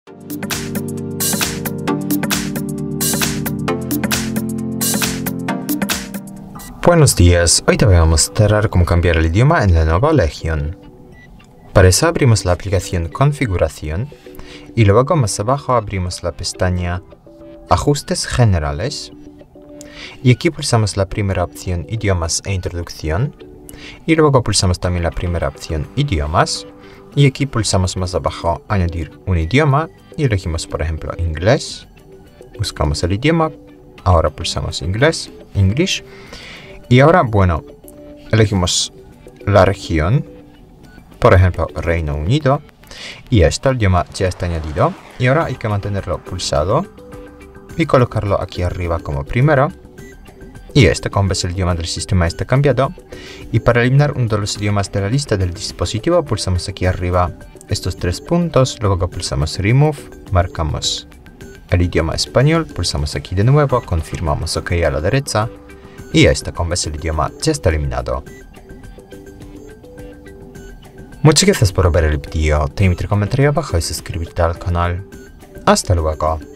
Buenos días, hoy te voy a mostrar cómo cambiar el idioma en la nueva Legion. Para eso abrimos la aplicación Configuración y luego más abajo abrimos la pestaña Ajustes Generales y aquí pulsamos la primera opción Idiomas e Introducción y luego pulsamos también la primera opción Idiomas y aquí pulsamos más abajo Añadir un idioma y elegimos por ejemplo Inglés, buscamos el idioma, ahora pulsamos Inglés, English. Y ahora, bueno, elegimos la región, por ejemplo, Reino Unido, y esto, el idioma ya está añadido. Y ahora hay que mantenerlo pulsado y colocarlo aquí arriba como primero. Y como ves, el idioma del sistema está cambiado. Y para eliminar uno de los idiomas de la lista del dispositivo, pulsamos aquí arriba estos tres puntos, luego pulsamos Remove, marcamos el idioma español, pulsamos aquí de nuevo, confirmamos OK a la derecha. Y como ves, el idioma ya está eliminado. Muchas gracias por ver el vídeo. Te invito a comentar abajo y suscribirte al canal. Hasta luego.